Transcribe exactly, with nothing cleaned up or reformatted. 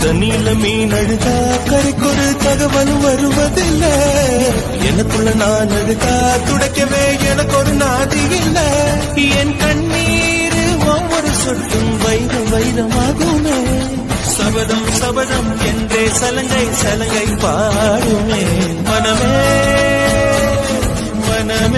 தண்ணியில மீன் அழுதா கரைக்கொரு தகவலும் வருவதில்லை. எனக்குள்ள நான் அழுதா துடைக்கவே எனக்கு ஒரு நாதி இல்லை. என் கண்ணீர் ஒவ்வொரு சொட்டும் வைரம் வைரமாகுமே. சபதம் சபதம் என்றே சலங்கை சலங்கை பாடுமே. மனமே மனமே